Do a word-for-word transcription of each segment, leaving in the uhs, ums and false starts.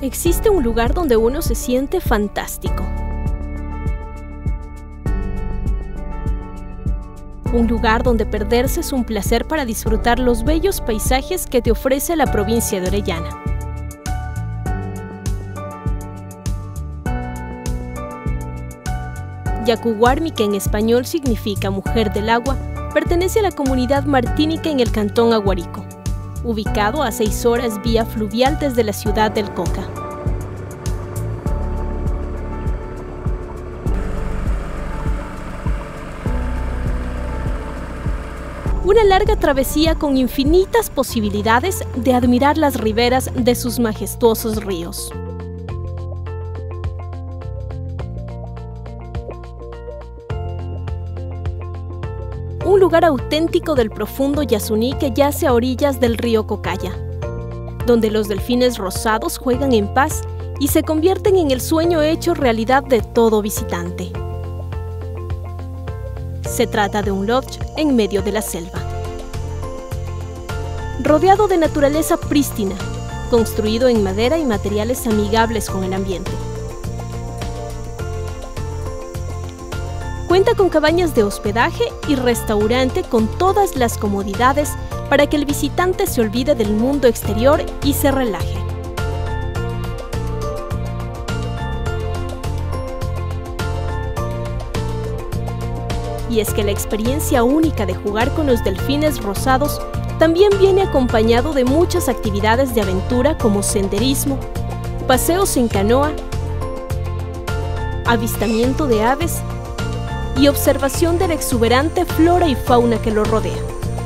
Existe un lugar donde uno se siente fantástico. Un lugar donde perderse es un placer para disfrutar los bellos paisajes que te ofrece la provincia de Orellana. Yacuhuarmi, que en español significa mujer del agua, pertenece a la comunidad martínica en el cantón Aguarico, ubicado a seis horas vía fluvial desde la ciudad del Coca. Una larga travesía con infinitas posibilidades de admirar las riberas de sus majestuosos ríos. Un lugar auténtico del profundo Yasuní que yace a orillas del río Cocaya, donde los delfines rosados juegan en paz y se convierten en el sueño hecho realidad de todo visitante. Se trata de un lodge en medio de la selva, rodeado de naturaleza prístina, construido en madera y materiales amigables con el ambiente. Cuenta con cabañas de hospedaje y restaurante con todas las comodidades para que el visitante se olvide del mundo exterior y se relaje. Y es que la experiencia única de jugar con los delfines rosados también viene acompañado de muchas actividades de aventura como senderismo, paseos en canoa, avistamiento de aves y observación de la exuberante flora y fauna que lo rodea.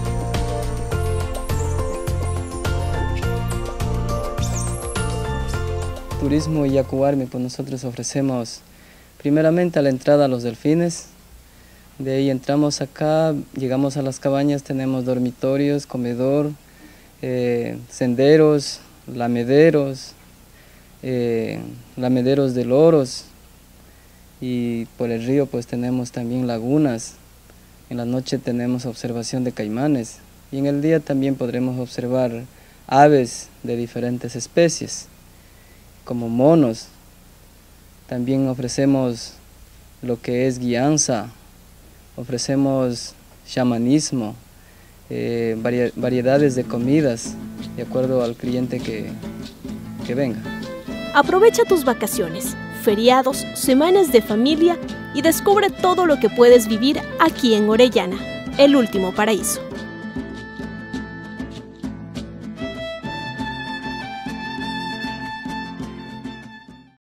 Turismo Yacuhuarmi, pues nosotros ofrecemos primeramente a la entrada a los delfines. De ahí entramos acá, llegamos a las cabañas, tenemos dormitorios, comedor, eh, senderos, lamederos, eh, lamederos de loros. Y por el río pues tenemos también lagunas. En la noche tenemos observación de caimanes y en el día también podremos observar aves de diferentes especies, como monos. También ofrecemos lo que es guianza, ofrecemos chamanismo, eh, vari variedades de comidas, de acuerdo al cliente que, que venga. Aprovecha tus vacaciones, feriados, semanas de familia y descubre todo lo que puedes vivir aquí en Orellana, el último paraíso.